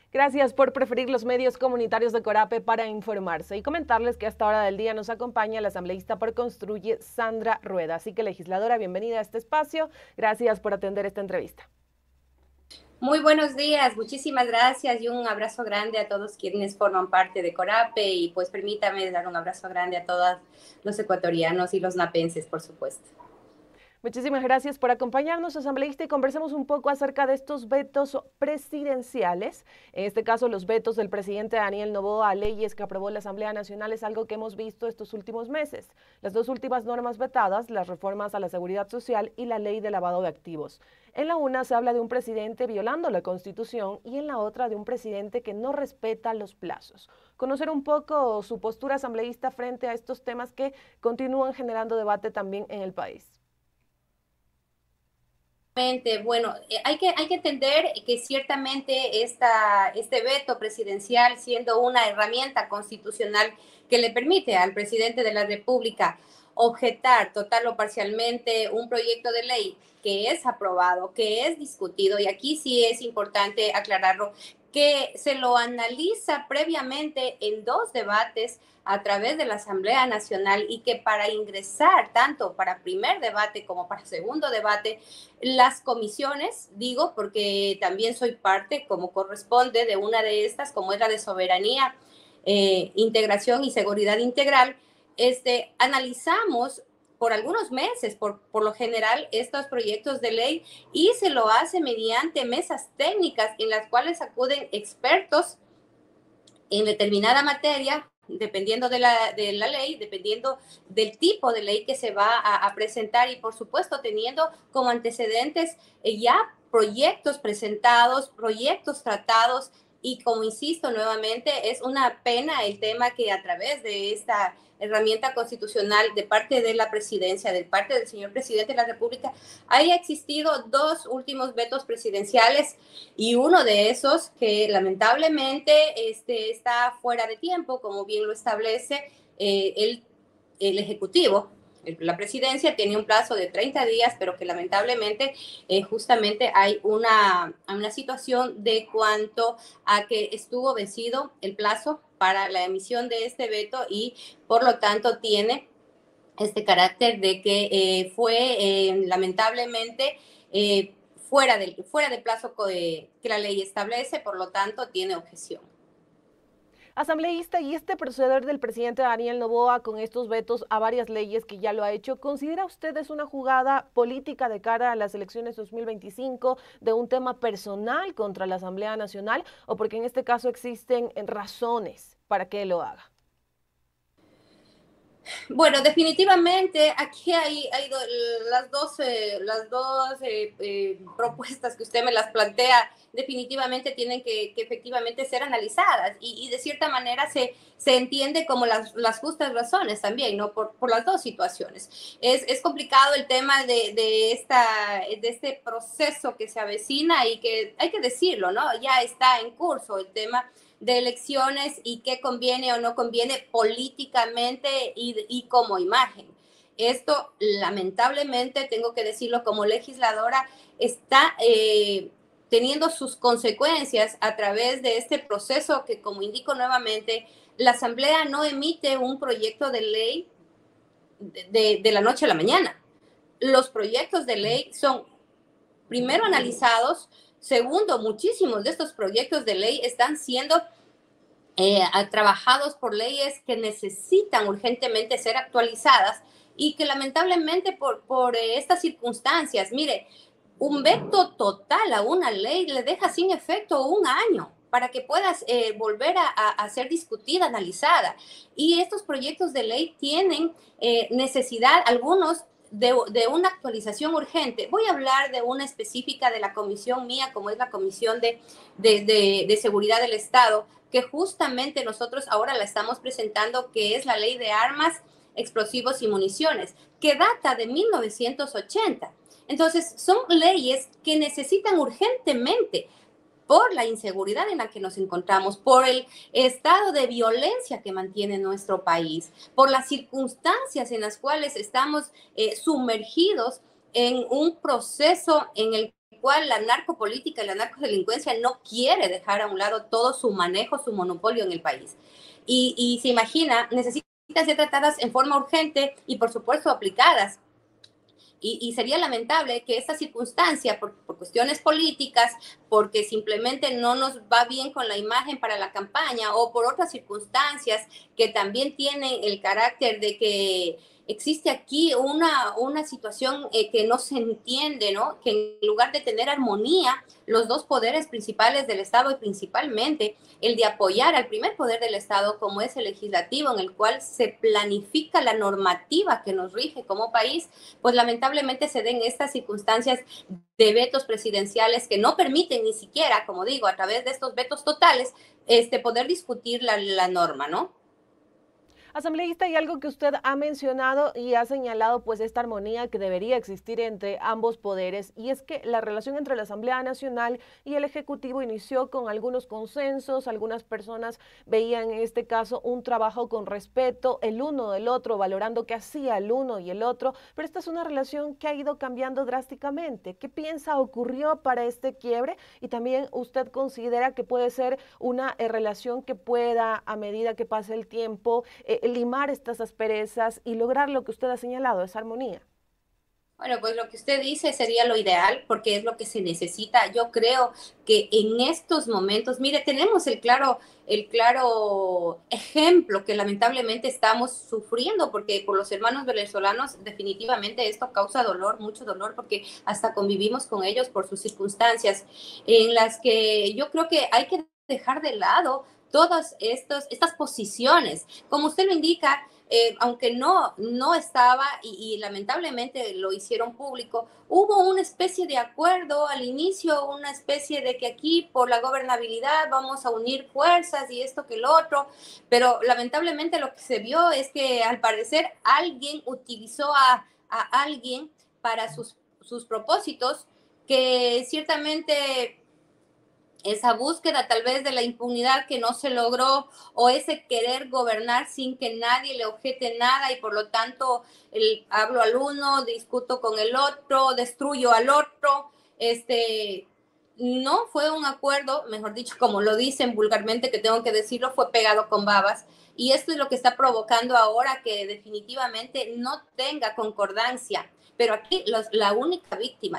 Gracias por preferir los medios comunitarios de Corape para informarse y comentarles que a esta hora del día nos acompaña la asambleísta por Construye, Sandra Rueda. Así que, legisladora, bienvenida a este espacio. Gracias por atender esta entrevista. Muy buenos días, muchísimas gracias y un abrazo grande a todos quienes forman parte de Corape y pues permítame dar un abrazo grande a todos los ecuatorianos y los napenses, por supuesto. Muchísimas gracias por acompañarnos, asambleísta, y conversemos un poco acerca de estos vetos presidenciales. En este caso, los vetos del presidente Daniel Noboa a leyes que aprobó la Asamblea Nacional es algo que hemos visto estos últimos meses. Las dos últimas normas vetadas, las reformas a la seguridad social y la ley de lavado de activos. En la una se habla de un presidente violando la Constitución y en la otra de un presidente que no respeta los plazos. Conocer un poco su postura asambleísta frente a estos temas que continúan generando debate también en el país. Bueno, hay que entender que ciertamente este veto presidencial, siendo una herramienta constitucional que le permite al presidente de la República objetar total o parcialmente un proyecto de ley que es aprobado, que es discutido, y aquí sí es importante aclararlo, que se lo analiza previamente en dos debates a través de la Asamblea Nacional y que para ingresar tanto para primer debate como para segundo debate, las comisiones, digo, porque también soy parte, como corresponde, de una de estas, como es la de Soberanía, Integración y Seguridad Integral, analizamos por algunos meses, por lo general, estos proyectos de ley y se lo hace mediante mesas técnicas en las cuales acuden expertos en determinada materia, dependiendo de la ley, dependiendo del tipo de ley que se va a presentar y, por supuesto, teniendo como antecedentes ya proyectos presentados, proyectos tratados y, como insisto nuevamente, es una pena el tema que a través de esta herramienta constitucional de parte de la presidencia, de parte del señor presidente de la República, haya existido dos últimos vetos presidenciales y uno de esos que lamentablemente está fuera de tiempo, como bien lo establece el Ejecutivo. La presidencia tiene un plazo de 30 días, pero que lamentablemente justamente hay una situación de cuanto a que estuvo vencido el plazo para la emisión de este veto y por lo tanto tiene este carácter de que fue lamentablemente fuera del plazo que la ley establece, por lo tanto tiene objeción. Asambleísta, y este proceder del presidente Daniel Noboa con estos vetos a varias leyes que ya lo ha hecho, ¿considera usted es una jugada política de cara a las elecciones 2025 de un tema personal contra la Asamblea Nacional o porque en este caso existen razones para que lo haga? Bueno, definitivamente aquí hay las dos propuestas que usted me las plantea, definitivamente tienen que efectivamente ser analizadas y de cierta manera se entiende como las justas razones también, ¿no? Por las dos situaciones. Es complicado el tema de este proceso que se avecina y que hay que decirlo, ¿no? Ya está en curso el tema de elecciones y qué conviene o no conviene políticamente y como imagen. Esto, lamentablemente, tengo que decirlo como legisladora, está teniendo sus consecuencias a través de este proceso que, como indico nuevamente, la Asamblea no emite un proyecto de ley de la noche a la mañana. Los proyectos de ley son primero analizados. Segundo, muchísimos de estos proyectos de ley están siendo trabajados por leyes que necesitan urgentemente ser actualizadas y que lamentablemente por estas circunstancias, mire, un veto total a una ley le deja sin efecto un año para que pueda volver a ser discutida, analizada. Y estos proyectos de ley tienen necesidad, algunos de una actualización urgente. Voy a hablar de una específica de la comisión mía, como es la Comisión de Seguridad del Estado, que justamente nosotros ahora la estamos presentando, que es la Ley de Armas, Explosivos y Municiones, que data de 1980. Entonces, son leyes que necesitan urgentemente por la inseguridad en la que nos encontramos, por el estado de violencia que mantiene nuestro país, por las circunstancias en las cuales estamos sumergidos en un proceso en el cual la narcopolítica y la narcodelincuencia no quiere dejar a un lado todo su manejo, su monopolio en el país. Y se imagina, necesitan ser tratadas en forma urgente y, por supuesto, aplicadas. Y sería lamentable que esta circunstancia, por cuestiones políticas, porque simplemente no nos va bien con la imagen para la campaña o por otras circunstancias que también tienen el carácter de que existe aquí una situación que no se entiende, ¿no? Que en lugar de tener armonía, los dos poderes principales del Estado y principalmente el de apoyar al primer poder del Estado como es el legislativo, en el cual se planifica la normativa que nos rige como país, pues lamentablemente se den estas circunstancias de vetos presidenciales que no permiten ni siquiera, como digo, a través de estos vetos totales, poder discutir la norma, ¿no? Asambleísta, hay algo que usted ha mencionado y ha señalado, pues, esta armonía que debería existir entre ambos poderes, y es que la relación entre la Asamblea Nacional y el Ejecutivo inició con algunos consensos, algunas personas veían en este caso un trabajo con respeto el uno del otro, valorando qué hacía el uno y el otro, pero esta es una relación que ha ido cambiando drásticamente. ¿Qué piensa ocurrió para este quiebre? Y también usted considera que puede ser una relación que pueda, a medida que pase el tiempo, limar estas asperezas y lograr lo que usted ha señalado, esa armonía. Bueno, pues lo que usted dice sería lo ideal porque es lo que se necesita. Yo creo que en estos momentos, mire, tenemos el claro ejemplo que lamentablemente estamos sufriendo porque por los hermanos venezolanos definitivamente esto causa dolor, mucho dolor, porque hasta convivimos con ellos por sus circunstancias en las que yo creo que hay que dejar de lado todas estas posiciones. Como usted lo indica, aunque no estaba y lamentablemente lo hicieron público, hubo una especie de acuerdo al inicio, una especie de que aquí por la gobernabilidad vamos a unir fuerzas y esto que lo otro, pero lamentablemente lo que se vio es que al parecer alguien utilizó a alguien para sus propósitos que ciertamente esa búsqueda tal vez de la impunidad que no se logró o ese querer gobernar sin que nadie le objete nada y por lo tanto hablo al uno, discuto con el otro, destruyo al otro, no fue un acuerdo, mejor dicho, como lo dicen vulgarmente, que tengo que decirlo, fue pegado con babas. Y esto es lo que está provocando ahora que definitivamente no tenga concordancia. Pero aquí la única víctima,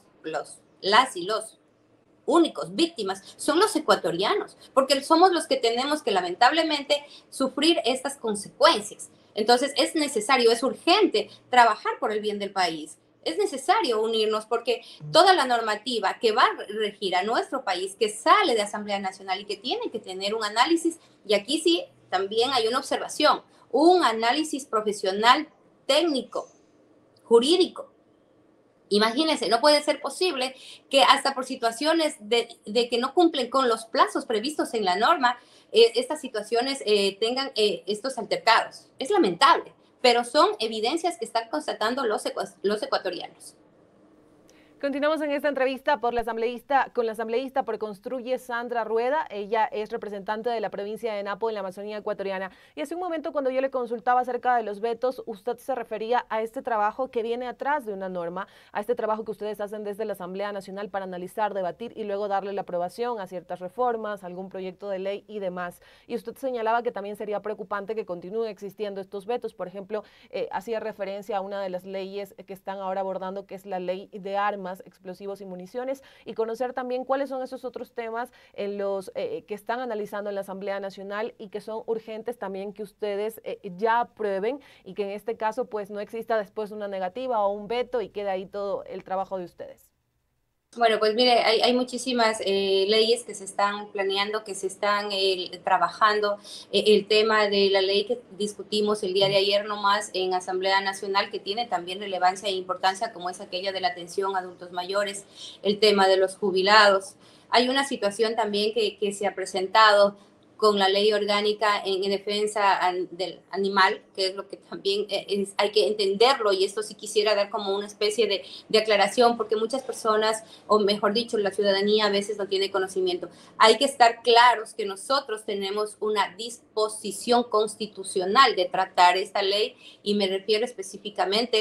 las y los únicos víctimas son los ecuatorianos, porque somos los que tenemos que lamentablemente sufrir estas consecuencias. Entonces es necesario, es urgente trabajar por el bien del país. Es necesario unirnos porque toda la normativa que va a regir a nuestro país, que sale de Asamblea Nacional y que tiene que tener un análisis, y aquí sí también hay una observación, un análisis profesional, técnico, jurídico. Imagínense, no puede ser posible que hasta por situaciones de que no cumplen con los plazos previstos en la norma, estas situaciones tengan estos altercados. Es lamentable, pero son evidencias que están constatando los ecuatorianos. Continuamos en esta entrevista con la asambleísta por Construye, Sandra Rueda. Ella es representante de la provincia de Napo en la Amazonía ecuatoriana. Y hace un momento cuando yo le consultaba acerca de los vetos, usted se refería a este trabajo que viene atrás de una norma, a este trabajo que ustedes hacen desde la Asamblea Nacional para analizar, debatir y luego darle la aprobación a ciertas reformas, algún proyecto de ley y demás. Y usted señalaba que también sería preocupante que continúen existiendo estos vetos. Por ejemplo, hacía referencia a una de las leyes que están ahora abordando, que es la ley de armas, explosivos y municiones, y conocer también cuáles son esos otros temas en los que están analizando en la Asamblea Nacional y que son urgentes también que ustedes ya aprueben y que en este caso pues no exista después una negativa o un veto y quede ahí todo el trabajo de ustedes. Bueno, pues mire, hay muchísimas leyes que se están planeando, que se están trabajando. El tema de la ley que discutimos el día de ayer nomás en Asamblea Nacional, que tiene también relevancia e importancia, como es aquella de la atención a adultos mayores, el tema de los jubilados. Hay una situación también que se ha presentado con la ley orgánica en defensa del animal, que es lo que también hay que entenderlo, y esto sí quisiera dar como una especie de aclaración, porque muchas personas, o mejor dicho, la ciudadanía a veces no tiene conocimiento. Hay que estar claros que nosotros tenemos una disposición constitucional de tratar esta ley, y me refiero específicamente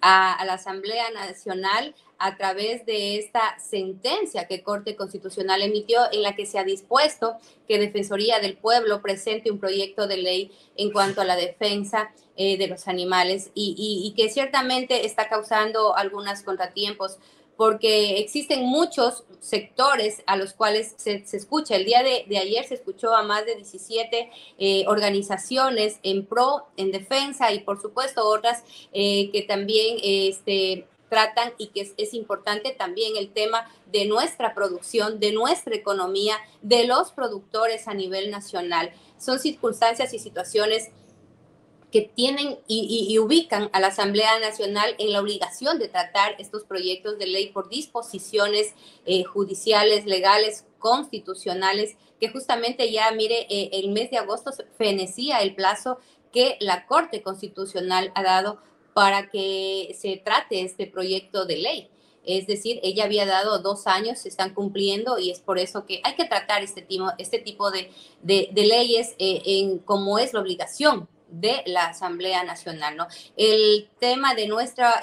a la Asamblea Nacional a través de esta sentencia que Corte Constitucional emitió, en la que se ha dispuesto que Defensoría del Pueblo presente un proyecto de ley en cuanto a la defensa de los animales y que ciertamente está causando algunos contratiempos, porque existen muchos sectores a los cuales se escucha. El día de ayer se escuchó a más de 17 organizaciones en defensa, y por supuesto otras que también tratan, y que es importante también el tema de nuestra producción, de nuestra economía, de los productores a nivel nacional. Son circunstancias y situaciones que tienen y ubican a la Asamblea Nacional en la obligación de tratar estos proyectos de ley por disposiciones judiciales, legales, constitucionales, que justamente ya, mire, el mes de agosto fenecía el plazo que la Corte Constitucional ha dado para que se trate este proyecto de ley. Es decir, ella había dado 2 años, se están cumpliendo, y es por eso que hay que tratar este tipo de leyes como es la obligación de la Asamblea Nacional, ¿no? El tema de nuestra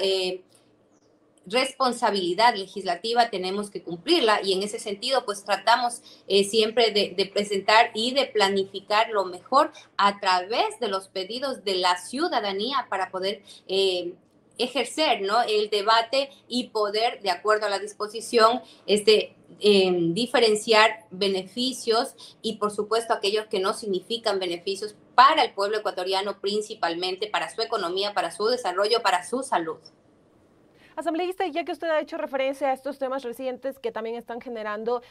responsabilidad legislativa tenemos que cumplirla, y en ese sentido pues tratamos siempre de presentar y de planificar lo mejor a través de los pedidos de la ciudadanía para poder ejercer, ¿no?, el debate y poder, de acuerdo a la disposición, diferenciar beneficios y, por supuesto, aquellos que no significan beneficios para el pueblo ecuatoriano, principalmente para su economía, para su desarrollo, para su salud. Asambleísta, ya que usted ha hecho referencia a estos temas recientes que también están generando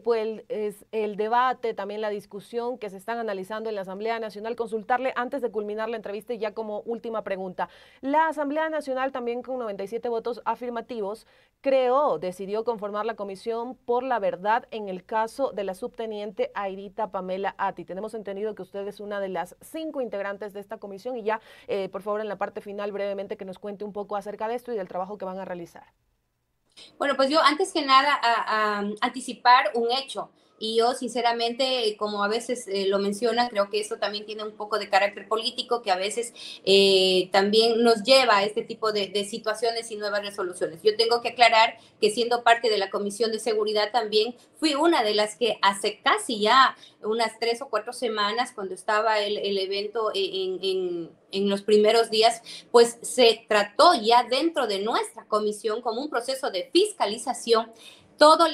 el debate, también la discusión que se están analizando en la Asamblea Nacional, consultarle antes de culminar la entrevista, y ya como última pregunta. La Asamblea Nacional, también con 97 votos afirmativos, decidió conformar la Comisión por la Verdad en el caso de la subteniente Airita Pamela Atti. Tenemos entendido que usted es una de las 5 integrantes de esta comisión, y ya, por favor, en la parte final, brevemente, que nos cuente un poco acerca de esto y del trabajo que van a realizar. Bueno, pues yo antes que nada a anticipar un hecho, y yo sinceramente, como a veces lo mencionan, creo que eso también tiene un poco de carácter político, que a veces también nos lleva a este tipo de situaciones y nuevas resoluciones. Yo tengo que aclarar que, siendo parte de la Comisión de Seguridad, también fui una de las que hace casi ya unas 3 o 4 semanas, cuando estaba el evento en los primeros días, pues se trató ya dentro de nuestra comisión como un proceso de fiscalización todo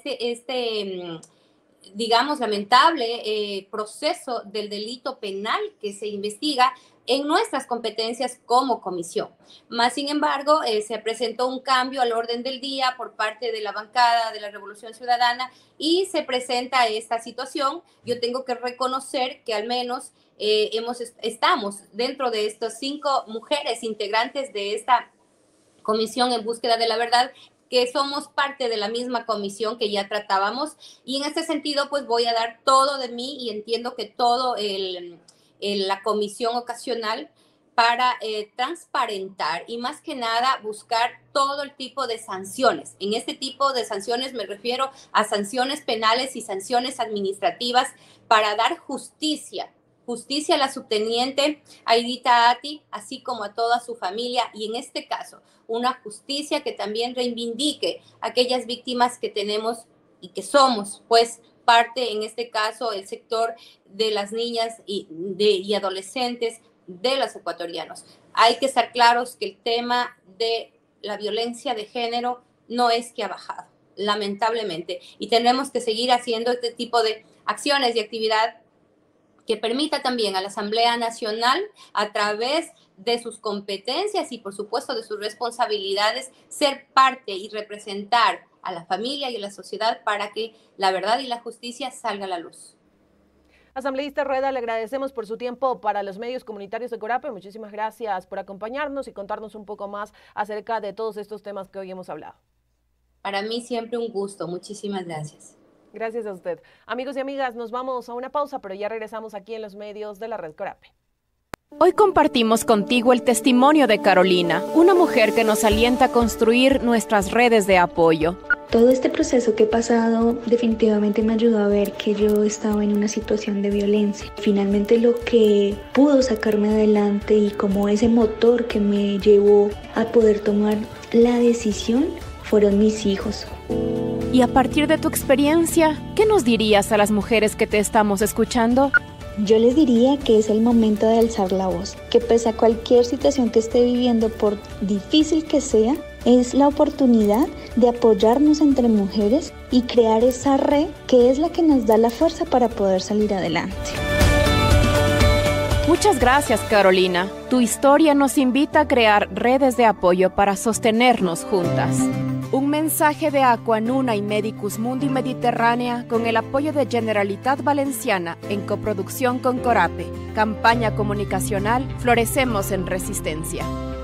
digamos, lamentable proceso del delito penal que se investiga en nuestras competencias como comisión. Más sin embargo, se presentó un cambio al orden del día por parte de la bancada de la Revolución Ciudadana, y se presenta esta situación. Yo tengo que reconocer que al menos estamos dentro de estas 5 mujeres integrantes de esta Comisión en Búsqueda de la Verdad, que somos parte de la misma comisión que ya tratábamos, y en este sentido pues voy a dar todo de mí, y entiendo que todo la comisión ocasional, para transparentar y, más que nada, buscar todo el tipo de sanciones. En este tipo de sanciones me refiero a sanciones penales y sanciones administrativas, para dar justicia a la subteniente Airita Atti, así como a toda su familia, y en este caso una justicia que también reivindique a aquellas víctimas que tenemos y que somos, pues, parte, en este caso, el sector de las niñas y adolescentes de los ecuatorianos. Hay que estar claros que el tema de la violencia de género no es que ha bajado, lamentablemente, y tenemos que seguir haciendo este tipo de acciones y actividad que permita también a la Asamblea Nacional, a través de sus competencias y, por supuesto, de sus responsabilidades, ser parte y representar a la familia y a la sociedad para que la verdad y la justicia salga a la luz. Asambleísta Rueda, le agradecemos por su tiempo para los medios comunitarios de Corape. Muchísimas gracias por acompañarnos y contarnos un poco más acerca de todos estos temas que hoy hemos hablado. Para mí siempre un gusto. Muchísimas gracias. Gracias a usted. Amigos y amigas, nos vamos a una pausa, pero ya regresamos aquí en los medios de la Red Corape. Hoy compartimos contigo el testimonio de Carolina, una mujer que nos alienta a construir nuestras redes de apoyo. Todo este proceso que he pasado definitivamente me ayudó a ver que yo estaba en una situación de violencia. Finalmente lo que pudo sacarme adelante y como ese motor que me llevó a poder tomar la decisión fueron mis hijos. Y a partir de tu experiencia, ¿qué nos dirías a las mujeres que te estamos escuchando? Yo les diría que es el momento de alzar la voz, que pese a cualquier situación que esté viviendo, por difícil que sea, es la oportunidad de apoyarnos entre mujeres y crear esa red que es la que nos da la fuerza para poder salir adelante. Muchas gracias, Carolina. Tu historia nos invita a crear redes de apoyo para sostenernos juntas. Un mensaje de Aquanuna y Medicus Mundi Mediterránea con el apoyo de Generalitat Valenciana en coproducción con Corape. Campaña comunicacional Florecemos en Resistencia.